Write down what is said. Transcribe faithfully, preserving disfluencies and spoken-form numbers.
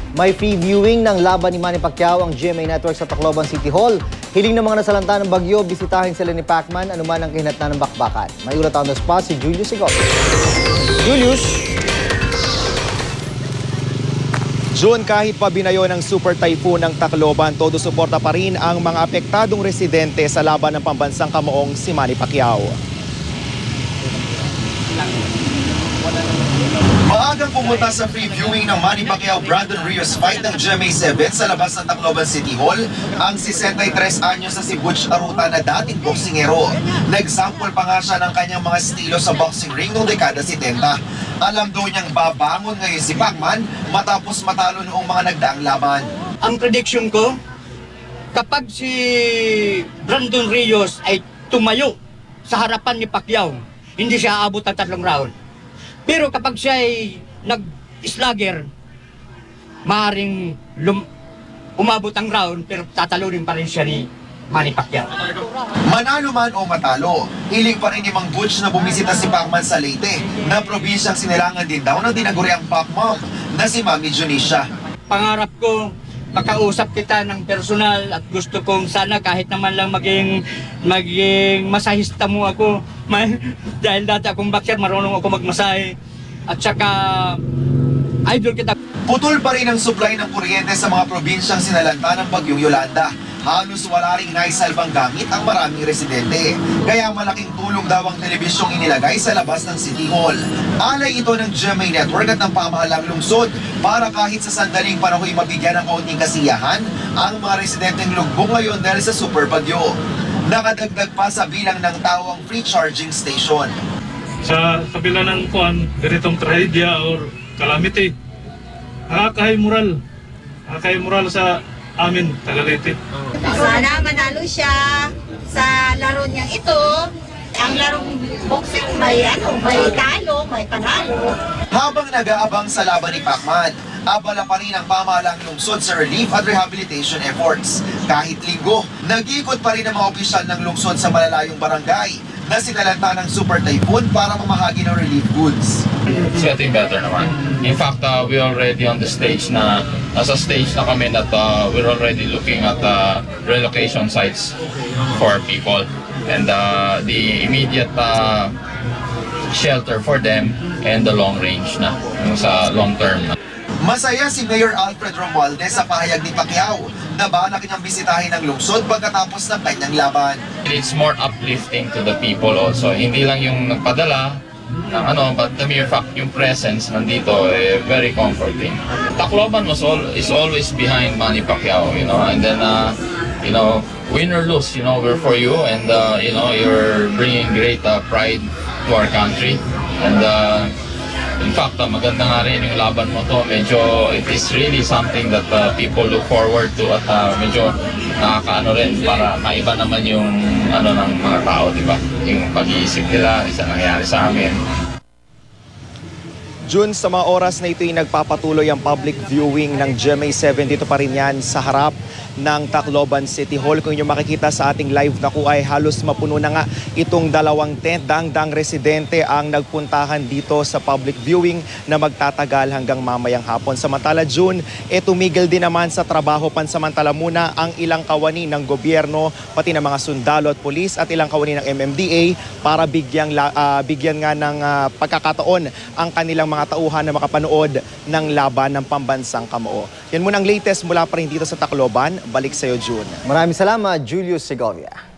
May free viewing ng laban ni Manny Pacquiao ang G M A Network sa Tacloban City Hall. Hiling ng mga nasalanta ng bagyo, bisitahin sila ni Pacman anuman ang kahinatnan ng bakbakan. May ulat on the spot si Julius Sigol. Julius! June, kahit pa binayo ng super typhoon ng Tacloban, todo suporta pa rin ang mga apektadong residente sa laban ng pambansang kamuong si Manny Pacquiao. Maagang pumunta sa free viewing ng Manny Pacquiao-Brandon Rios fight ng G M A seven sa labas ng Tacloban City Hall ang sesenta-tres anyos na si Butch Aruta na dating boksingero. Nag-sample pa nga siya ng kanyang mga estilo sa boxing ring noong dekada setenta. Alam daw niyang babangon ngayon si Pacman matapos matalo noong mga nagdaang laban. Ang prediction ko, kapag si Brandon Rios ay tumayo sa harapan ni Pacquiao, hindi siya aabot ng tatlong round. Pero kapag siya ay nag-slugger, maaaring umabot ang round pero tatalunin pa rin siya ni Manny Pacquiao. Manalo man o matalo, hiling pa rin ni Mang Butch na bumisita si Pacman sa Leyte, na probinsyang sinilangan din daw ng dinaguriang Pac Mom na si Mami Junisha. Pangarap ko, makausap kita ng personal at gusto kong sana kahit naman lang maging, maging masahista mo ako. May, dahil dati akong boxer, marunong ako magmasahe. At saka, idol kita. Putol pa rin ang supply ng kuryente sa mga probinsyang sinalanta ng bagyong Yolanda. Halos wala ring naisalbang gamit ang maraming residente. Kaya malaking tulong daw ang telebisyong inilagay sa labas ng City Hall. Alay ito ng G M A Network at ng pamahalang lungsod para kahit sa sandaling panahoy mabigyan ng kaunting kasiyahan ang mga residenteng lugbong ngayon dahil sa super bagyo. Nakadagdag pa sa bilang ng tao ang free charging station. Sa kabila ng kuan, ganitong trahedya or calamity, nakakahimural. Nakakahimural sa amin, taga Leyte. Sana manalo siya sa laro niyang ito. Ang larong boxing may ano, may talo, may panalo. Habang nag-aabang sa laban ni Pacman, abala pa rin ang pamahalang lungsod sa relief at rehabilitation efforts. Kahit linggo, nag-ikot pa rin ang mga opisyal ng lungsod sa malalayong barangay na sinalanta ng super typhoon para mamahagi ng relief goods. It's getting better naman. In fact, uh, we're already on the stage na, nasa stage na kami that uh, we're already looking at uh, relocation sites for people. And uh, the immediate uh, shelter for them and the long range na, yung sa long term na. Masaya si Mayor Alfred Romualdez sa pahayag ni Pacquiao na balak niyang bisitahin ng lungsod pagkatapos ng kanyang laban. It's more uplifting to the people also. Hindi lang yung nagpadala ng ano, but the mere fact yung presence nandito, eh, very comforting. Tacloban was all, is always behind Manny Pacquiao, you know, and then, uh, you know, win or lose, you know, we're for you, and, uh, you know, you're bringing great uh, pride to our country. And, uh, in fact, uh, maganda nga rin yung laban mo to. Medyo, it is really something that uh, people look forward to at uh, medyo nakakaano rin para maiba naman yung ano ng mga tao, di ba? Yung pag-iisip nila, isa nangyari sa amin. June, sa mga oras na ito ay nagpapatuloy ang public viewing ng G M A seven. Dito pa rin yan sa harap ng Tacloban City Hall. Kung inyo makikita sa ating live na ko ay halos mapuno na nga itong dalawang tent. Dang-dang residente ang nagpuntahan dito sa public viewing na magtatagal hanggang mamayang hapon. Samantala, June, e tumigil din naman sa trabaho pansamantala muna ang ilang kawani ng gobyerno, pati ng mga sundalo at polis at ilang kawani ng M M D A para bigyang, uh, bigyan nga ng uh, pagkakataon ang kanilang mga tauhan na makapanood ng laban ng pambansang kamuo. Yan muna ang latest mula pa rin dito sa Tacloban. Balik sa iyo, June. Maraming salamat, Julius Segovia.